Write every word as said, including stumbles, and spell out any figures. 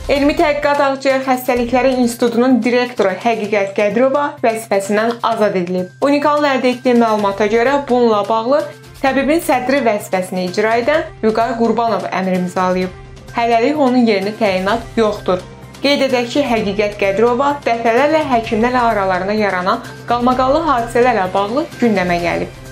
Elmi Tədqiqat Ağciyər Xəstəlikləri İnstitutunun direktoru Həqiqət Qədirova vəzifəsindən azad edilib. Unikalın əldə etdiyi məlumata görə bununla bağlı təbibin sədri vəzifəsini icra edən Vüqar Qurbanov əmr imzalayıb. Hələlik onun yerinə təyinat yoxdur. Qeyd edək ki, Həqiqət Qədirova dəfələrlə həkimlərlə aralarında yaranan qalmaqallı hadisələrlə bağlı gündəmə gəlib.